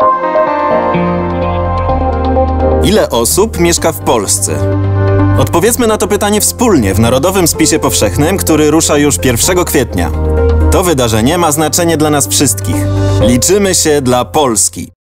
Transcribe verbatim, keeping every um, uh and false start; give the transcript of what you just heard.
Ile osób mieszka w Polsce? Odpowiedzmy na to pytanie wspólnie w Narodowym Spisie Powszechnym, który rusza już pierwszego kwietnia. To wydarzenie ma znaczenie dla nas wszystkich. Liczymy się dla Polski.